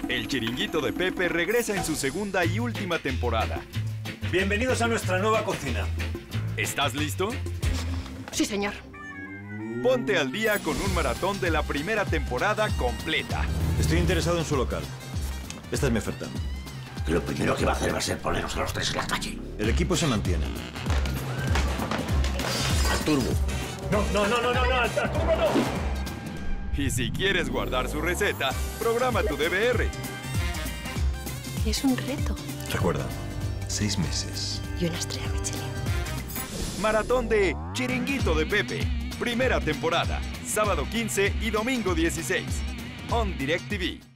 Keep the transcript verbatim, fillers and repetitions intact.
El Chiringuito de Pepe regresa en su segunda y última temporada. Bienvenidos a nuestra nueva cocina. ¿Estás listo? Sí, señor. Ponte al día con un maratón de la primera temporada completa. Estoy interesado en su local. Esta es mi oferta. Que lo primero que va a hacer va a ser ponernos a los tres en la calle. El equipo se mantiene. Al turbo. No, no, no, no, no, no, al turbo no. Y si quieres guardar su receta, programa tu D V R. Es un reto. Recuerda, seis meses. Y una estrella Michelin. Maratón de Chiringuito de Pepe. Primera temporada. Sábado quince y domingo dieciséis. On DirecTV.